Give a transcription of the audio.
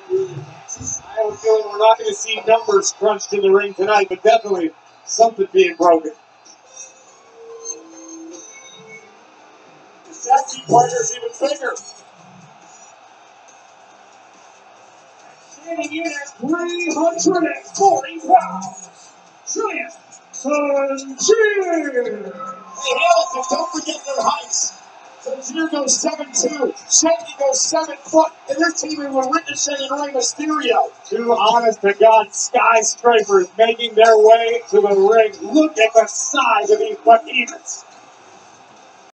I have a feeling we're not going to see numbers crunched in the ring tonight, but definitely something being broken. The safety partner's even bigger. Standing in at 340 pounds, giant zanjeer. Hey, Hamilton, don't forget their heights. Zanjeer goes 7'2", Shany goes 7 foot, and they're teaming with Ricochet and Rey Mysterio. Two honest-to-God skyscrapers making their way to the ring. Look at the size of these behemoths.